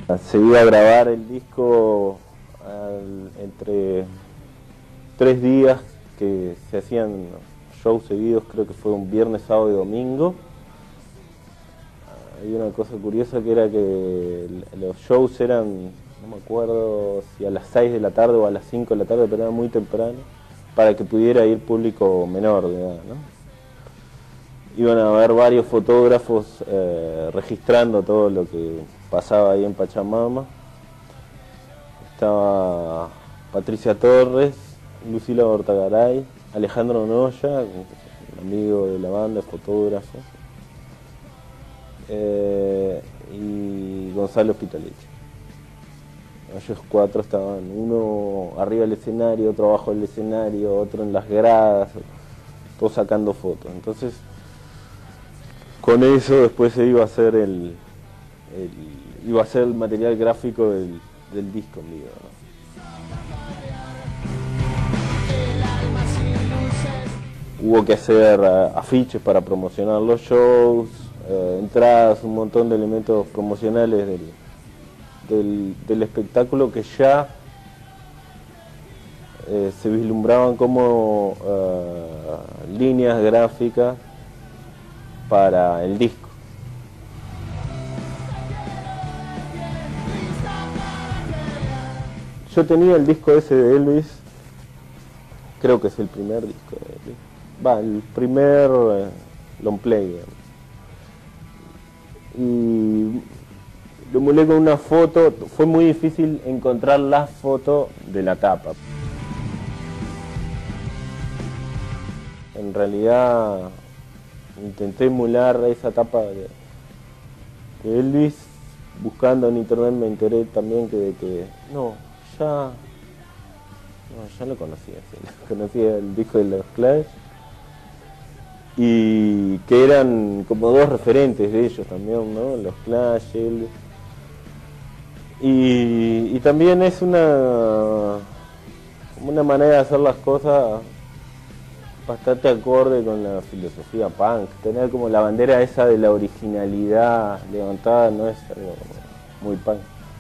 Se iba a grabar el disco entre 3 días que se hacían shows seguidos, creo que fue un viernes, sábado y domingo. Hay una cosa curiosa que era que los shows eran, no me acuerdo si a las 6 de la tarde o a las 5 de la tarde, pero era muy temprano, para que pudiera ir público menor de edad, ¿no? Iban a haber varios fotógrafos registrando todo lo que pasaba ahí en Pachamama. Estaba Patricia Torres, Lucila Bortagaray, Alejandro Noya, amigo de la banda, fotógrafo, y Gonzalo Spitalecci. Ellos 4 estaban, uno arriba del escenario, otro abajo del escenario, otro en las gradas, todos sacando fotos. Entonces, con eso después se iba a hacer el material gráfico del disco en vivo, ¿no? Hubo que hacer afiches para promocionar los shows, entradas, un montón de elementos promocionales del espectáculo que ya se vislumbraban como líneas gráficas para el disco. Yo tenía el disco ese de Elvis, creo que es el primer disco de Elvis, el primer long play, digamos. Y lo emulé con una foto, fue muy difícil encontrar la foto de la tapa. En realidad intenté emular esa tapa de Elvis, buscando en internet me enteré también ya lo conocía, sí, conocía el disco de los Clash, y que eran como dos referentes de ellos también, ¿no? Los Clash, Elvis. Y también es como una manera de hacer las cosas bastante acorde con la filosofía punk. Tener como la bandera esa de la originalidad levantada no es algo muy punk.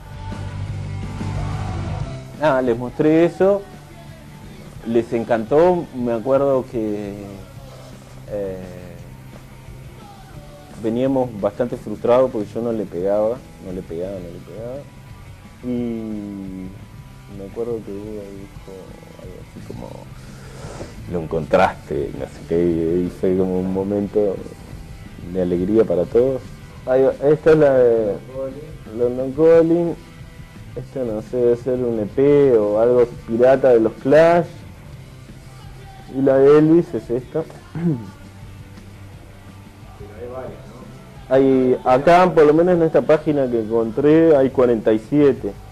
Les mostré eso, les encantó. Me acuerdo que veníamos bastante frustrados porque yo no le pegaba. Y me acuerdo que Hugo dijo algo así como: lo encontraste, no sé qué, y fue como un momento de alegría para todos. Esta es la de London Calling, esta no sé, debe ser un EP o algo pirata de los Clash, y la de Elvis es esta. Hay, acá, por lo menos en esta página que encontré, hay 47.